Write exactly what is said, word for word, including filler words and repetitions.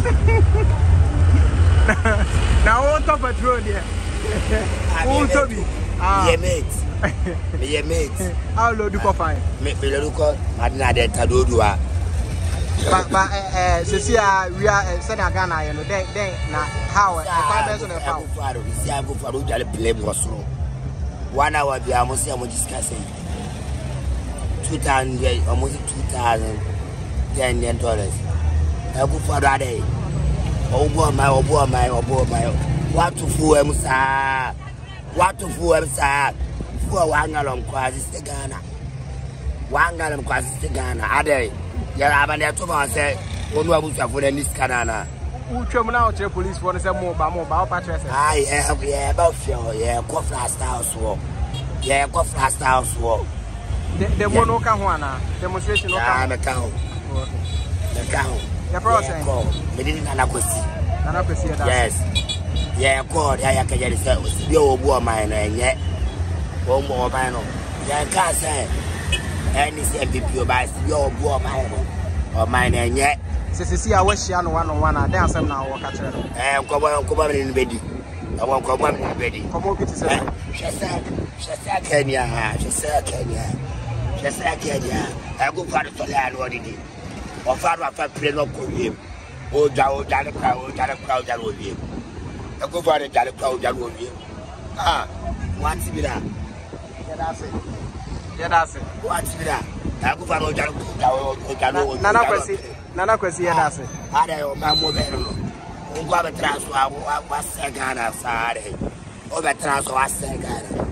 Now what top patrol there? Who to be? Ah, yeah, mate. Me, yeah, mate. How low do you find? Me, me, look at Madina de Tadodua. But, but, eh, Cecilia, we are sending a Ghana, you know, then, then, now, how, if I mention a foul. You see, I go for a play was wrong. One hour, we are almost discussing. Two thousand, almost two thousand, ten dollars. I go for that day. Oh, boy, my, oh, boy, my, oh, boy, my. What to fool him, sir? What to fool him, sir? For one gallon, quasi the Ghana. One gallon, quasi the Ghana. Are they? Yeah, I'm going to say, one more for this canana. Who come now to the police for some more, but more about patrons? I have, yeah, about you, yeah, go fast house walk. Yeah, go fast house walk. The one no Kawana, demonstration of the cow. The cow. The process. We didn't have a yes. Yeah, God, I can get it. Your woman, and yet, one more man. Yeah, I can't say. Any M V P by your woman or mine, and yet. See, I wish you one on one. I dance some now. And come on, come on in bed. I won't come on in bed. Come on, it's a she said, she said, Kenya, she said, Kenya, she said, Kenya. I go for the land, what did he? Or father, I play no good him. Oh, Joe, Jolly Crow, Jolly Crow, that would be. I go for the Jolly Crow, that would be. Ah, what's it? Yeah, that's it. Yeah, that's it. What's it? I go for the Jolly Crow, Nana Quessy, Nana Quessy, that's it. I don't know, my mobile. Transfer was second, sorry. Over transfer was second.